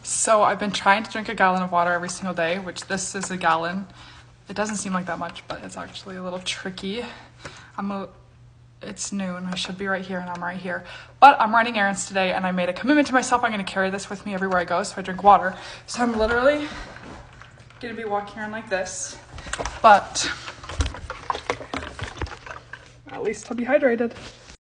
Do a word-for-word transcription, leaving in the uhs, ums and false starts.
So I've been trying to drink a gallon of water every single day, which this is a gallon. It doesn't seem like that much, but it's actually a little tricky. I'm a, it's noon, I should be right here and I'm right here. But I'm running errands today and I made a commitment to myself. I'm gonna carry this with me everywhere I go, so I drink water. So I'm literally gonna be walking around like this, but at least I'll be hydrated.